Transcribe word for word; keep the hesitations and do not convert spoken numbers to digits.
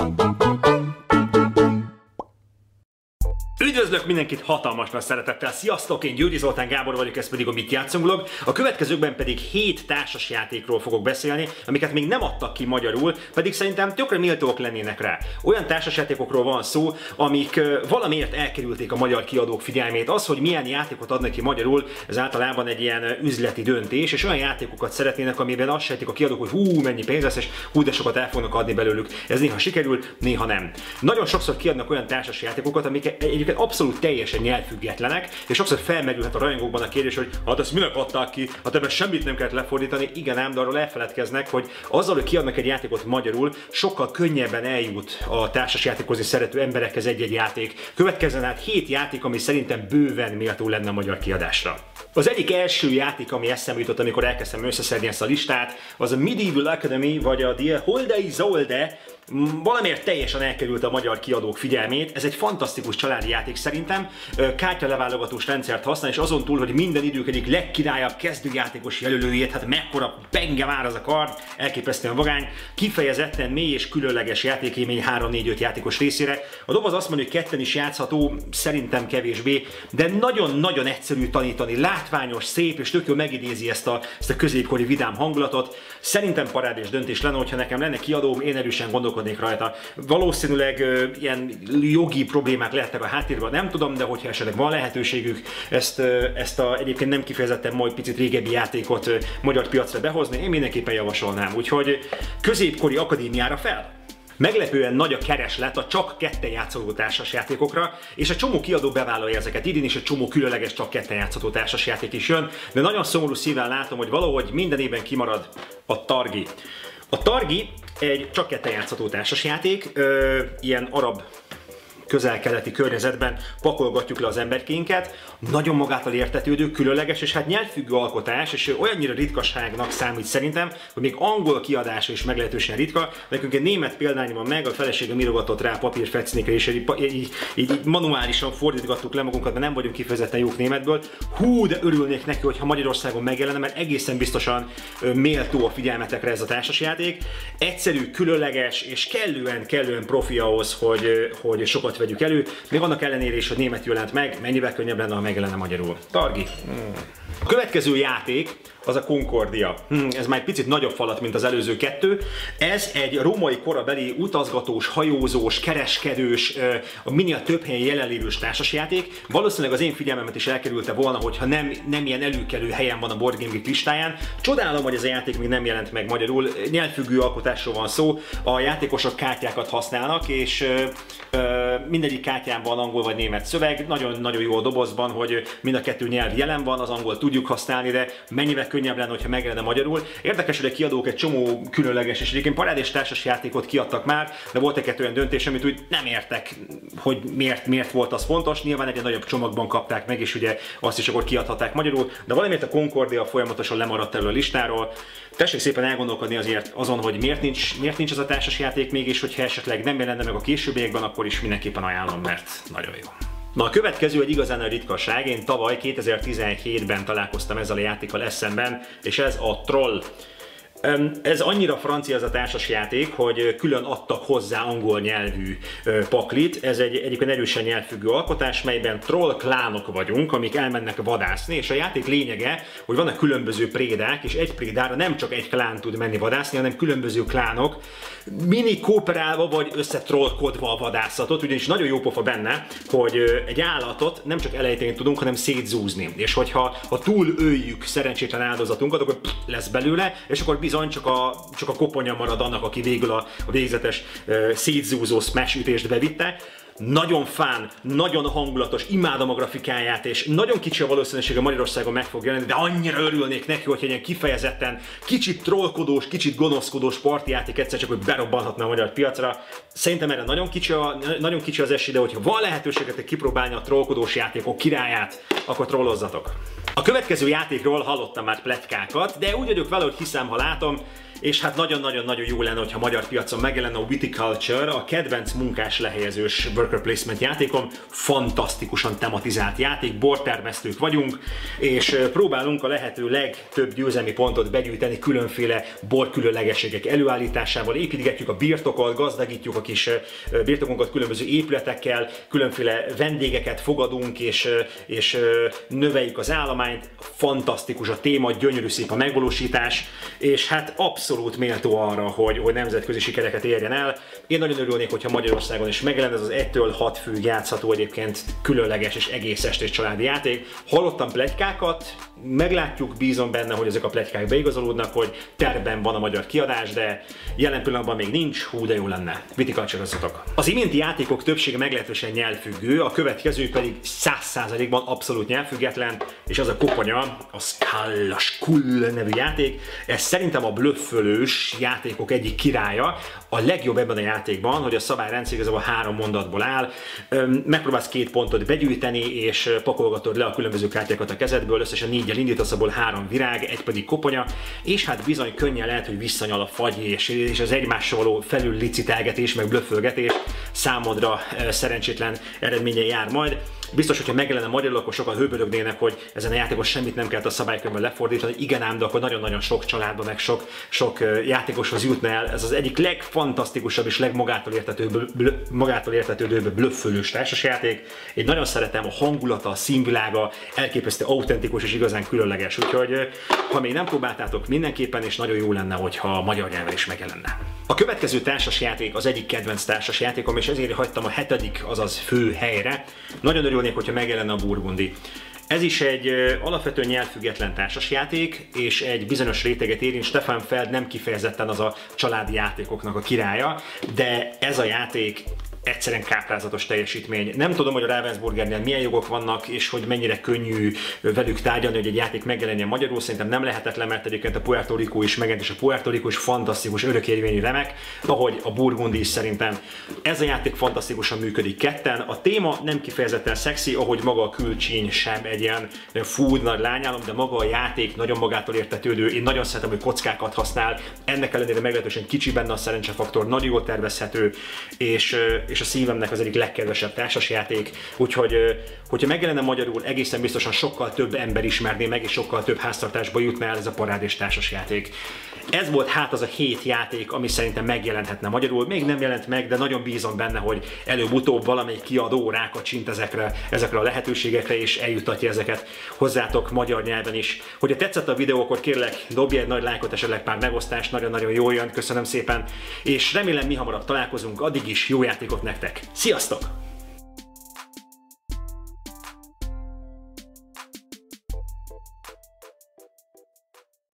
Üdvözlök mindenkit hatalmas nagy szeretettel! Sziasztok! Én Győri Zoltán Gábor vagyok, ez pedig a Mit Játszunk vlog. A következőkben pedig hét társasjátékról fogok beszélni, amiket még nem adtak ki magyarul, pedig szerintem tökre méltóak lennének rá. Olyan társasjátékokról van szó, amik valamiért elkerülték a magyar kiadók figyelmét. Az, hogy milyen játékot adnak ki magyarul, ez általában egy ilyen üzleti döntés, és olyan játékokat szeretnének, amiben azt sejtik a kiadók, hogy hú, mennyi pénz lesz, és hú, de sokat el fognak adni belőlük. Ez néha sikerül, néha nem. Nagyon sokszor kiadnak olyan társasjátékokat, amik egyébként abszolút teljesen nyelvfüggetlenek, és sokszor felmerülhet a rajongókban a kérdés, hogy hát ezt minek adták ki, hát ebben semmit nem kellett lefordítani. Igen ám, de arról elfeledkeznek, hogy azzal, hogy kiadnak egy játékot magyarul, sokkal könnyebben eljut a társasjátékozni szerető emberekhez egy-egy játék. Következzen át hét játék, ami szerintem bőven méltó lenne a magyar kiadásra. Az egyik első játék, ami eszembe jutott, amikor elkezdtem összeszedni ezt a listát, az a Medieval Academy, vagy a Die Holde Isolde. Valamiért teljesen elkerült a magyar kiadók figyelmét. Ez egy fantasztikus családi játék szerintem. Kártyaleválogatós rendszert használ, és azon túl, hogy minden idők egyik legkirályabb kezdőjátékos jelölőjét, hát mekkora penge vár az a kard, elképesztően vagány, kifejezetten mély és különleges játékélmény három négy öt játékos részére. A doboz azt mondja, hogy ketten is játszható, szerintem kevésbé, de nagyon-nagyon egyszerű tanítani, látványos, szép, és tök jól megidézi ezt a, ezt a középkori vidám hangulatot. Szerintem parádés döntés lenne, hogyha nekem lenne kiadóm, én erősen gondolkodnék rajta. Valószínűleg ö, ilyen jogi problémák lehetnek a háttérben, nem tudom, de hogyha esetleg van lehetőségük ezt, ö, ezt a egyébként nem kifejezetten majd picit régebbi játékot ö, magyar piacra behozni, én mindenképpen javasolnám. Úgyhogy középkori akadémiára fel! Meglepően nagy a kereslet a csak ketten játszható társasjátékokra, és a csomó kiadó bevállalja ezeket. Idén is egy csomó különleges csak ketten játszható társasjáték is jön, de nagyon szomorú szívvel látom, hogy valahogy minden évben kimarad a Targi. A Targi egy csak ketten játszható társasjáték, ö, ilyen arab közel-keleti környezetben pakolgatjuk le az emberkénket, nagyon magától értetődő, különleges, és hát nyelvfüggő alkotás, és olyannyira ritkaságnak számít szerintem, hogy még angol kiadása is meglehetősen ritka. Nekünk egy német példányom van meg, a feleségem írogatott rá papírfecnékre, és így, így, így, így manuálisan fordítgattuk le magunkat, mert nem vagyunk kifejezetten jók németből. Hú, de örülnék neki, hogyha Magyarországon megjelenne, mert egészen biztosan méltó a figyelmetekre ez a társasjáték. Egyszerű, különleges, és kellően, kellően profi ahhoz, hogy, hogy sokat vegyük elő, még annak ellenére is, hogy német jelent meg, mennyivel könnyebb lenne, ha megjelenne magyarul. Targi. Hmm. A következő játék az a Concordia. Hmm, ez már egy picit nagyobb falat, mint az előző kettő. Ez egy római korabeli utazgatós, hajózós, kereskedős, a minél több helyen jelenlévős társasjáték. Valószínűleg az én figyelmemet is elkerülte volna, hogyha nem, nem ilyen előkelő helyen van a Board Game Geek listáján. Csodálom, hogy ez a játék még nem jelent meg magyarul. Nyelvfüggő alkotásról van szó. A játékosok kártyákat használnak, és ö, ö, mindegyik kártyán van angol vagy német szöveg. Nagyon-nagyon jó a dobozban, hogy mind a kettő nyelv jelen van, az angol tudjuk használni, de mennyivel könnyebb lenne, hogyha megjelenne magyarul. Érdekes, hogy a kiadók egy csomó különleges és egyébként parádés társasjátékot kiadtak már, de volt egy olyan döntés, amit úgy nem értek, hogy miért, miért volt az fontos. Nyilván egy nagyobb csomagban kapták meg, és ugye azt is akkor kiadhatták magyarul, de valamiért a Concordia folyamatosan lemaradt erről a listáról. Tessék szépen elgondolkodni azért azon, hogy miért nincs, miért nincs ez a társasjáték még, és hogyha esetleg nem jelenne meg a későbbiekben, akkor is mindenképpen ajánlom, mert nagyon jó. Na, a következő egy igazán nagy ritkaság. Én tavaly kétezer-tizenhétben találkoztam ezzel a játékkal eszemben, és ez a Troll. Ez annyira francia ez a társasjáték, hogy külön adtak hozzá angol nyelvű paklit. Ez egy egyébként erősen nyelvfüggő alkotás, melyben troll klánok vagyunk, amik elmennek vadászni, és a játék lényege, hogy vannak különböző prédák, és egy prédára nem csak egy klán tud menni vadászni, hanem különböző klánok mini kooperálva vagy összetrollkodva a vadászatot, ugyanis nagyon jó pofa benne, hogy egy állatot nem csak elejteni tudunk, hanem szétzúzni. És hogyha ha túl öljük szerencsétlen áldozatunkat, akkor pff, lesz belőle, és akkor bizony csak a, csak a koponya marad annak, aki végül a, a végzetes uh, szétzúzó smash ütést bevitte. Nagyon fán, nagyon hangulatos, imádom a grafikáját, és nagyon kicsi a valószínűsége Magyarországon meg fog jelenni, de annyira örülnék neki, hogy egy ilyen kifejezetten kicsit trollkodós, kicsit gonoszkodós partijáték egyszer csak, hogy berobbanhatna a magyar piacra. Szerintem erre nagyon kicsi, a, nagyon kicsi az esély, de hogyha van lehetőségetek kipróbálni a trollkodós játékok királyát, akkor trollozzatok. A következő játékról hallottam már pletykákat, de úgy vagyok vele, hogy hiszem, ha látom, és hát nagyon-nagyon-nagyon jó lenne, hogyha magyar piacon megjelenne a Viticulture, a kedvenc munkás lehelyezős worker placement játékom, fantasztikusan tematizált játék, bortermesztők vagyunk, és próbálunk a lehető legtöbb győzelmi pontot begyűjteni különféle borkülönlegességek előállításával, építgetjük a birtokot, gazdagítjuk a kis birtokunkat különböző épületekkel, különféle vendégeket fogadunk, és, és növeljük az állományt, fantasztikus a téma, gyönyörű szép a megvalósítás, és hát abszolút méltó arra, hogy, hogy nemzetközi sikereket érjen el. Én nagyon örülnék, hogyha Magyarországon is megjelent, ez az egytől hat főig játszható egyébként különleges és egész estés családi játék. Hallottam pletykákat, meglátjuk, bízom benne, hogy ezek a pletykák beigazolódnak, hogy tervben van a magyar kiadás, de jelen pillanatban még nincs, hú de jó lenne. Viticulture-ozzatok. Az iménti játékok többsége meglehetősen nyelvfüggő, a következő pedig száz százalékban abszolút nyelvfüggetlen, és az a koponya, a Skalla Skull nevű játék. Ez szerintem a blöffölős játékok egyik királya. A legjobb ebben a játékban, hogy a szabályrendszer igazából három mondatból áll. Megpróbálsz két pontot begyűjteni, és pakolgatod le a különböző kártyákat a kezedből, összesen négyel indítasz, abból három virág, egy pedig koponya, és hát bizony könnyen lehet, hogy visszanyal a fagy, és, és az egymással való felül licitelgetés, meg blöffölgetés számodra szerencsétlen eredménye jár majd. Biztos, hogyha megjelenne magyarul, akkor sokan hőbörögnének, hogy ezen a játékos semmit nem kellett a szabálykönyvben lefordítani. Igen ám, de akkor nagyon-nagyon sok családba, meg sok, sok játékoshoz jutna el. Ez az egyik legfantasztikusabb és legmagától értetődőbb, magától értetődőbb blöffölős társasjáték. Én nagyon szeretem, a hangulata, a színvilága elképesztő autentikus és igazán különleges. Úgyhogy ha még nem próbáltátok, mindenképpen, és nagyon jó lenne, hogyha a magyar nyelven is megjelenne. A következő társasjáték az egyik kedvenc társasjátékom, és ezért hagytam a hetedik, azaz fő helyre. Nagyon örülnék, hogyha megjelenne a Burgundi. Ez is egy alapvetően nyelvfüggetlen társasjáték, és egy bizonyos réteget érint. Stefan Feld nem kifejezetten az a családi játékoknak a királya, de ez a játék egyszerűen káprázatos teljesítmény. Nem tudom, hogy a Ravensburgernél milyen jogok vannak, és hogy mennyire könnyű velük tárgyalni, hogy egy játék megjelenjen magyarul. Szerintem nem lehetetlen, mert egyébként a Puerto Rico is megjelent, és a Puerto Rico is fantasztikus, örökérvényű remek, ahogy a Burgundi is szerintem. Ez a játék fantasztikusan működik ketten. A téma nem kifejezetten szexi, ahogy maga a külcsíny sem egy ilyen fú, nagy lányálom, de maga a játék nagyon magától értetődő. Én nagyon szeretem, hogy kockákat használ. Ennek ellenére meglehetősen kicsi benne a szerencsefaktor, nagyon jól tervezhető, és és a szívemnek az egyik legkedvesebb társasjáték, úgyhogy hogyha megjelenne magyarul, egészen biztosan sokkal több ember ismerné meg, és sokkal több háztartásba jutna el ez a parádés társasjáték. Ez volt hát az a hét játék, ami szerintem megjelenthetne magyarul. Még nem jelent meg, de nagyon bízom benne, hogy előbb-utóbb valamelyik kiadó rákacsint ezekre, ezekre a lehetőségekre, és eljutatja ezeket hozzátok magyar nyelven is. Hogyha tetszett a videó, akkor kérlek, dobj egy nagy lájkot, esetleg pár megosztást, nagyon-nagyon jól jön, köszönöm szépen, és remélem mi hamarabb találkozunk, addig is jó játékot nektek. Sziasztok!